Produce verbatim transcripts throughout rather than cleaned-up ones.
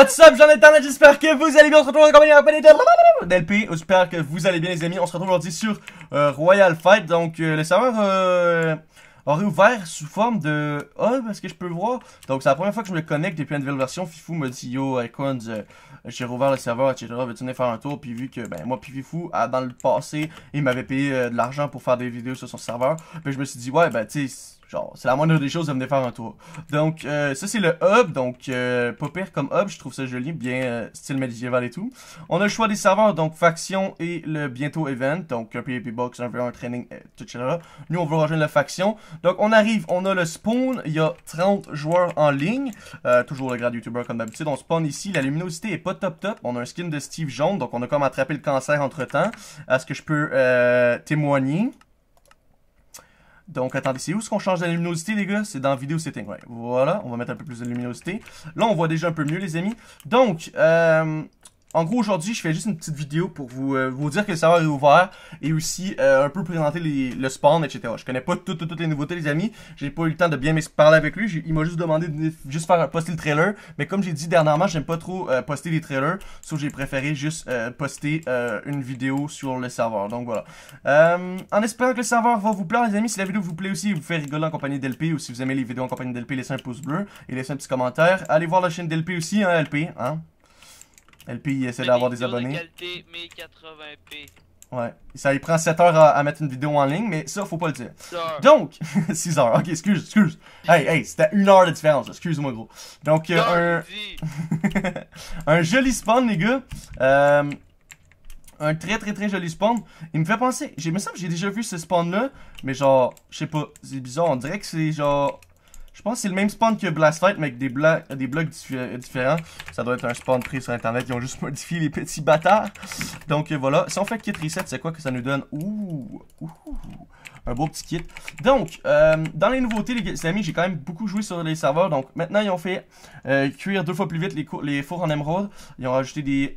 What's up, gens d'internet, j'espère que vous allez bien, on se retrouve en compagnie de d'L P, j'espère que vous allez bien les amis, on se retrouve aujourd'hui sur euh, Royal Fight, donc euh, le serveur euh, a réouvert sous forme de hub, est-ce que je peux le voir? Donc c'est la première fois que je me connecte depuis une nouvelle version, Fifou me dit yo Icons, euh, j'ai rouvert le serveur, et cetera, veux-tu venir faire un tour, puis vu que ben moi puis Fifou, à, dans le passé, il m'avait payé euh, de l'argent pour faire des vidéos sur son serveur, puis je me suis dit ouais ben tu sais, genre, c'est la moindre des choses de venir faire un tour. Donc, euh, ça c'est le hub, donc euh, pas pire comme hub, je trouve ça joli, bien euh, style médiéval et tout. On a le choix des serveurs, donc faction et le bientôt event, donc un P V P box, un v un training, et cetera. Nous on veut rejoindre la faction. Donc on arrive, on a le spawn, il y a trente joueurs en ligne, euh, toujours le grade YouTuber comme d'habitude. On spawn ici, la luminosité est pas top top, on a un skin de Steve jaune, donc on a comme attrapé le cancer entre temps. Est-ce que je peux euh, témoigner? Donc, attendez, c'est où est-ce qu'on change la luminosité, les gars? C'est dans Vidéo Setting, ouais. Voilà, on va mettre un peu plus de luminosité. Là, on voit déjà un peu mieux, les amis. Donc, euh... en gros, aujourd'hui, je fais juste une petite vidéo pour vous, euh, vous dire que le serveur est ouvert et aussi euh, un peu présenter les, le spawn, et cetera. Je connais pas toutes, toutes, toutes les nouveautés, les amis. J'ai pas eu le temps de bien parler avec lui. Il m'a juste demandé de juste faire poster le trailer. Mais comme j'ai dit dernièrement, j'aime pas trop euh, poster les trailers. Sauf j'ai préféré juste euh, poster euh, une vidéo sur le serveur. Donc voilà. Euh, en espérant que le serveur va vous plaire, les amis. Si la vidéo vous plaît aussi, vous fait rigoler en compagnie d'L P. Ou si vous aimez les vidéos en compagnie d'L P, laissez un pouce bleu et laissez un petit commentaire. Allez voir la chaîne d'L P aussi, hein, L P, hein. L P il essaie d'avoir des abonnés. De qualité mille quatre-vingts p. Ouais. Ça il prend sept heures à, à mettre une vidéo en ligne, mais ça, faut pas le dire. six heures. Donc, six heures. Ok, excuse, excuse. Hey, hey, c'était une heure de différence. Excuse-moi, gros. Donc, euh, un... un joli spawn, les gars. Euh... Un très très très joli spawn. Il me fait penser. Il me semble que j'ai déjà vu ce spawn-là, mais genre, je sais pas. C'est bizarre. On dirait que c'est genre... Je pense que c'est le même spawn que Blast Fight, mais avec des, des blocs diffé différents. Ça doit être un spawn pris sur internet. Ils ont juste modifié les petits bâtards. Donc euh, voilà. Si on fait kit reset, c'est quoi que ça nous donne? Ouh, ouh, un beau petit kit. Donc, euh, dans les nouveautés, les amis, j'ai quand même beaucoup joué sur les serveurs. Donc maintenant, ils ont fait euh, cuire deux fois plus vite les, les fours en émeraude. Ils ont rajouté des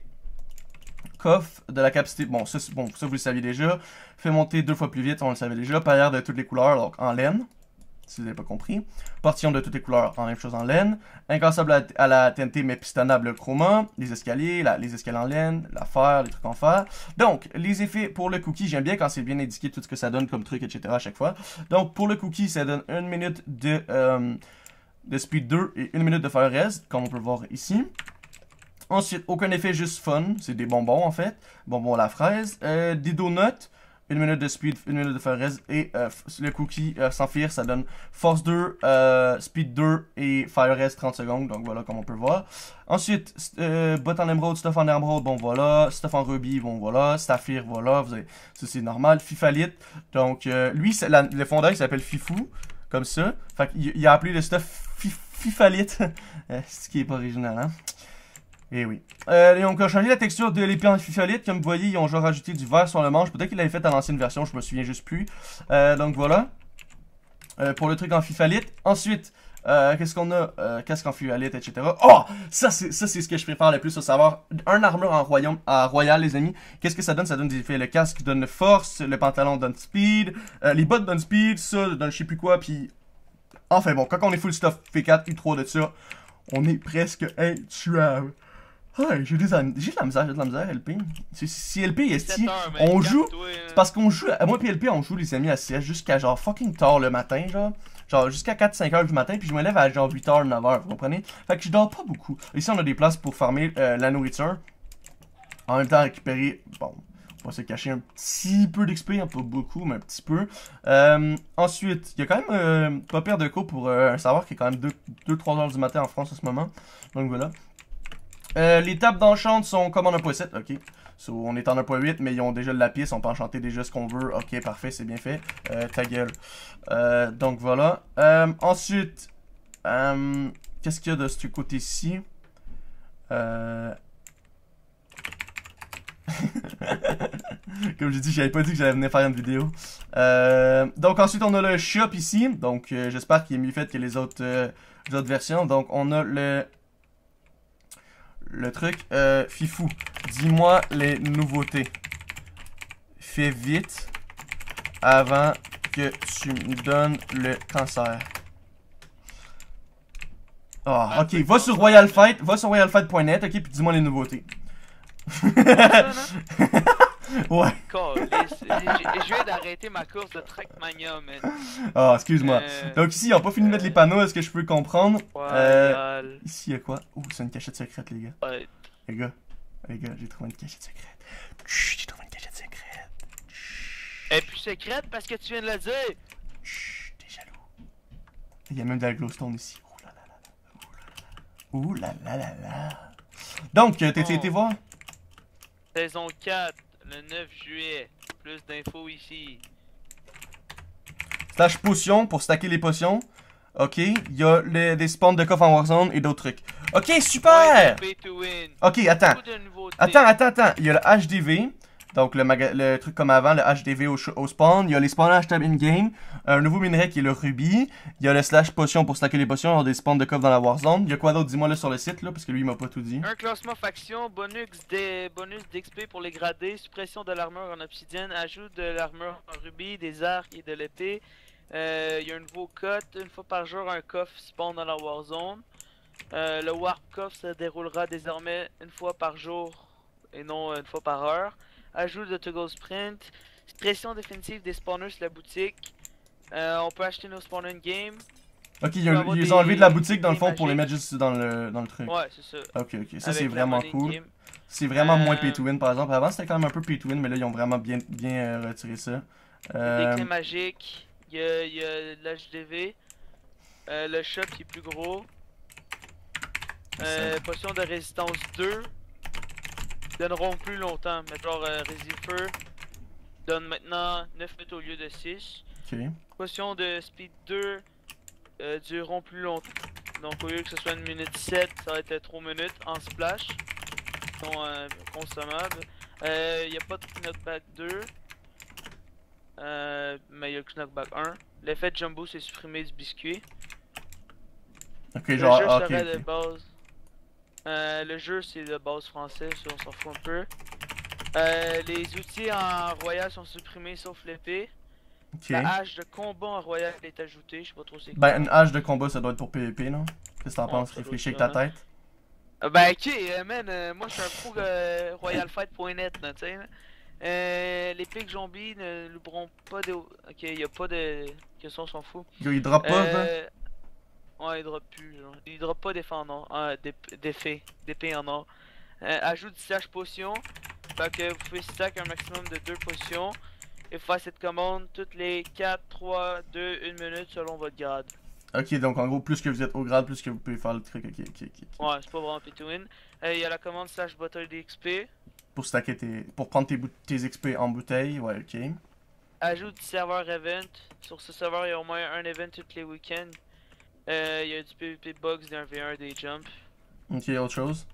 coffres de la capacité. Bon, ça, bon, ça vous le saviez déjà. Fait monter deux fois plus vite, on le savait déjà. Paillard de toutes les couleurs, donc en laine. Si vous n'avez pas compris. Portillon de toutes les couleurs, en même chose en laine. Incassable à, à la T N T, mais pistonnable chroma. Les escaliers, la, les escaliers en laine, la fer, les trucs en fer. Donc, les effets pour le cookie, j'aime bien quand c'est bien indiqué tout ce que ça donne comme truc, et cetera à chaque fois. Donc, pour le cookie, ça donne une minute de, euh, de speed deux et une minute de fire rest, comme on peut le voir ici. Ensuite, aucun effet, juste fun. C'est des bonbons, en fait. Bonbons à la fraise. Euh, des donuts. Une minute de speed, une minute de fire rest et euh, le cookie euh, sans fear, ça donne force deux, euh, speed deux et fire rest trente secondes, donc voilà comme on peut voir. Ensuite, euh, bot en emerald, stuff en emerald, bon voilà, stuff en rubis, bon voilà, saphir, voilà, vous avez, ça c'est normal. Fifalite, donc euh, lui, la, le fondeur il s'appelle Fifou, comme ça, fait qu'il il a appelé le stuff fif, Fifalite, ce qui est pas original, hein. Et oui. Euh, ils ont changé la texture de l'épée en fifalite. Comme vous voyez, ils ont genre rajouté du vert sur le manche. Peut-être qu'ils l'avaient fait à l'ancienne version, je me souviens juste plus. Euh, donc voilà. Euh, pour le truc en fifalite. Ensuite, euh, qu'est-ce qu'on a? Euh, casque en fifalite, et cetera. Oh! Ça, c'est ça c'est ce que je préfère le plus, à savoir un armure en royaume, à royal, les amis. Qu'est-ce que ça donne? Ça donne des effets. Le casque donne force, le pantalon donne speed, euh, les bottes donnent speed, ça donne je sais plus quoi. Puis, enfin bon, quand on est full stuff P quatre, U trois de ça, on est presque intuable. Ouais, j'ai de la misère, j'ai de la misère, L P. Si, si L P est ici, on joue. C'est parce qu'on joue. Moi et L P, on joue, les amis, à C S jusqu'à genre fucking tard le matin, genre. Genre jusqu'à quatre cinq heures du matin, puis je me lève à genre huit heures, neuf heures, vous comprenez? Fait que je dors pas beaucoup. Ici, on a des places pour farmer euh, la nourriture. En même temps, récupérer. Bon, on va se cacher un petit peu d'X P, hein, pas beaucoup, mais un petit peu. Euh, ensuite, il y a quand même euh, pas pire de cours pour euh, un serveur qui est quand même deux trois heures du matin en France en ce moment. Donc voilà. Euh, les tables d'enchant sont comme en un point sept, ok. So, on est en un point huit, mais ils ont déjà le lapis, on peut enchanter déjà ce qu'on veut. Ok, parfait, c'est bien fait. Euh, ta gueule. Euh, donc voilà. Euh, ensuite, euh, qu'est-ce qu'il y a de ce côté-ci? Euh... Comme j'ai dit, j'avais pas dit que j'allais venir faire une vidéo. Euh, donc ensuite, on a le shop ici. Donc euh, j'espère qu'il est mieux fait que les autres, euh, les autres versions. Donc on a le... Le truc, euh, Fifou, dis-moi les nouveautés. Fais vite avant que tu me donnes le cancer. Ah, ok, va sur Royal Fight, va sur royal fight point net, ok, puis dis-moi les nouveautés. Ouais. Je viens d'arrêter ma course de Trackmania, man. Ah, excuse-moi. Euh, Donc ici, ils n'ont pas fini de mettre les panneaux, est-ce que je peux comprendre? Royal. Euh, ici, il y a quoi? Oh, c'est une cachette secrète, les gars. Ouais. Les gars, les gars, j'ai trouvé une cachette secrète. Chut, j'ai trouvé une cachette secrète. Elle est plus secrète parce que tu viens de le dire. Chut, t'es jaloux. Il y a même de la glowstone ici. Ouh là là là là. Ouh là là là là. Donc, t'as Oh. été voir? Saison quatre, le neuf juillet. Plus d'infos ici. Slash potion pour stacker les potions. Ok, il y a les, des spawns de coffres en Warzone et d'autres trucs. Ok, super! Pay to win. Ok, attends. Beaucoup de nouveautés. Attends, attends, attends. Il y a le H D V. Donc le, maga le truc comme avant, le H D V au, au spawn. Il y a les spawnages tab in-game. Un nouveau minerai qui est le rubis. Il y a le slash potion pour stacker les potions. Il y a des spawns de coffres dans la Warzone. Il y a quoi d'autre? Dis-moi là sur le site, là, parce que lui il m'a pas tout dit. Un classement faction, bonus des bonus d'X P pour les gradés, suppression de l'armure en obsidienne, ajout de l'armure en rubis, des arcs et de l'épée. Euh, Il y a un nouveau cut, une fois par jour un coffre spawn dans la Warzone. Euh, le Warp Coffre se déroulera désormais une fois par jour et non une fois par heure. Ajout de Toggle Sprint, suppression définitive des spawners sur la boutique. Euh, on peut acheter nos spawners in-game. Ok, ils ont, ils ont enlevé de la boutique dans le fond pour les mettre juste dans le, dans le truc. Ouais, c'est ça. Ok, ok, ça Avec c'est la vraiment money cool. in-game. C'est vraiment Euh, moins pay to win par exemple. Avant c'était quand même un peu pay to win, mais là ils ont vraiment bien, bien euh, retiré ça. Des Euh, clés magiques, il y a, il y a l'H D V, euh, le shop qui est plus gros, euh, potion de résistance deux, donneront plus longtemps, mais genre euh, Resifeu donne maintenant neuf minutes au lieu de six. ok. Potion de speed deux euh, dureront plus longtemps, donc au lieu que ce soit une minute sept, ça va être trois minutes en splash, sont euh, consommables. Euh, il n'y a pas de knockback deux. Euh, mais il y a le knockback un. L'effet de jumbo c'est supprimé du biscuit. Ok, Le genre, jeu ah, ok. serait de ok. base. Euh, le jeu c'est de base français, ça on s'en fout un peu. Euh, les outils en royal sont supprimés sauf l'épée. Ok. La hache de combat en royal est ajoutée, je sais pas trop c'est quoi. Ben, une hache de combat ça doit être pour P V P, non? Qu'est-ce que t'en Ouais, penses? ça doit Réfléchis avec être ta ça, tête. Euh, ben ok, euh, man, euh, moi je suis un pro euh, royal fight point net là, tu sais. Euh, les pics zombies ne louperont pas de. Ok, y a pas de. Question, on s'en fout. Yo, il drop pas, ça? Euh... Ouais, il drop plus. Genre. Il drop pas d'effet en or. Ah, d'effet. D'épée en or. Euh, ajoute du slash potion. Fait que vous pouvez stack un maximum de deux potions. Et faire cette commande toutes les quatre, trois, deux, une minute selon votre grade. Ok, donc en gros, plus que vous êtes au grade, plus que vous pouvez faire le truc. Ok, ok, ok. ok. Ouais, c'est pas vraiment pay to win. Il euh, y a la commande slash bottle d'X P. Pour stacker tes. Pour prendre tes, tes X P en bouteille, ouais, ok. Ajoute du serveur event. Sur ce serveur, il y a au moins un event tous les week-ends. Euh, il y a du P V P bugs, d'un V un, des jumps. Ok, autre chose?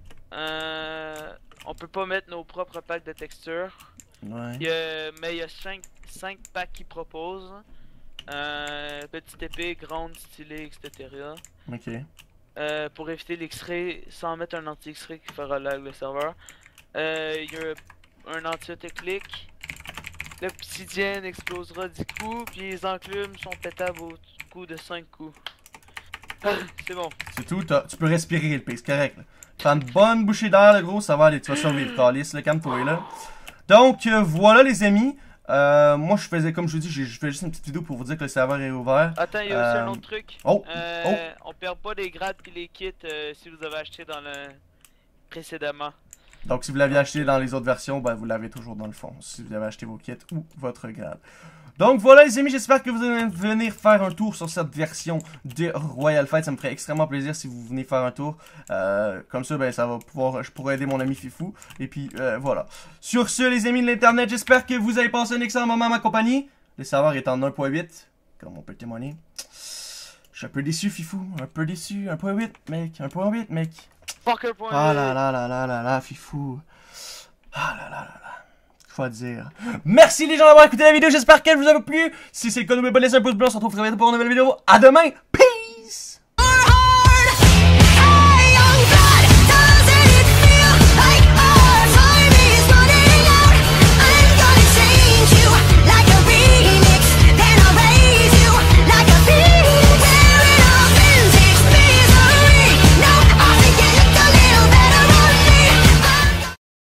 Euh, on peut pas mettre nos propres packs de texture. Ouais. Il y a, mais il y a cinq packs qui proposent. Euh, petite épée, grande, stylée, et cetera. Ok. Euh, pour éviter l'extrait sans mettre un anti-extrait qui fera lag le serveur. Euh, il y a un anti-autoclick. L'obsidienne explosera dix coups, puis les enclumes sont pétables au coup de cinq coups. C'est bon. C'est tout, tu peux respirer le pays, c'est correct. Là. Prends une bonne bouchée d'air, le gros, ça va aller, tu vas survivre, calice, le calme-toi là. Donc, euh, voilà les amis. Euh, moi, je faisais, comme je vous dis, je fais juste une petite vidéo pour vous dire que le serveur est ouvert. Attends, il y a aussi Euh, un autre truc. Oh, Euh, oh. On perd pas les grades puis les kits euh, si vous avez acheté dans le précédemment. Donc, si vous l'aviez acheté dans les autres versions, ben, vous l'avez toujours dans le fond. Si vous avez acheté vos kits ou votre grade. Donc, voilà les amis, j'espère que vous allez venir faire un tour sur cette version de Royal Fight. Ça me ferait extrêmement plaisir si vous venez faire un tour. Euh, comme ça, ben, ça va pouvoir, je pourrais aider mon ami Fifou. Et puis, euh, voilà. Sur ce, les amis de l'internet, j'espère que vous avez passé un excellent moment à ma compagnie. Le serveur est en un point huit, comme on peut témoigner. Je suis un peu déçu, Fifou. Un peu déçu. un point huit, mec. un point huit, mec. Fucker point Ah là là là là là là, Fifou. Ah là là là là. Faut dire. Merci les gens d'avoir écouté la vidéo, j'espère qu'elle vous a plu. Si c'est le cas, n'oubliez pas de laisser un pouce bleu, on se retrouve très bientôt pour une nouvelle vidéo. À demain!